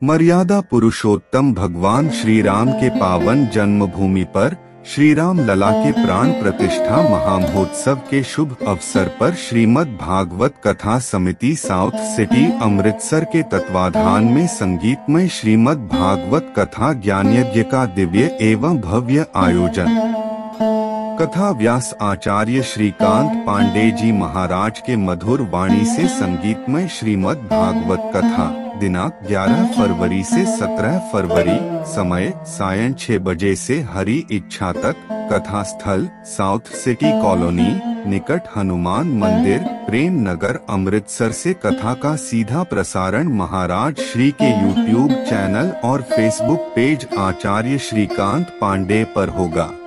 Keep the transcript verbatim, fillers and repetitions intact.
मर्यादा पुरुषोत्तम भगवान श्री राम के पावन जन्मभूमि पर श्री राम लला के प्राण प्रतिष्ठा महामहोत्सव के शुभ अवसर पर श्रीमद् भागवत कथा समिति साउथ सिटी अमृतसर के तत्वाधान में संगीतमय श्रीमद् भागवत कथा ज्ञानयज्ञ का दिव्य एवं भव्य आयोजन। कथा व्यास आचार्य श्रीकांत पांडे जी महाराज के मधुर वाणी से संगीतमय श्रीमद् भागवत कथा दिनांक ग्यारह फरवरी से सत्रह फरवरी, समय सायं छह बजे से हरि इच्छा तक। कथा स्थल साउथ सिटी कॉलोनी निकट हनुमान मंदिर प्रेम नगर अमृतसर से कथा का सीधा प्रसारण महाराज श्री के यूट्यूब चैनल और फेसबुक पेज आचार्य श्रीकांत पांडे पर होगा।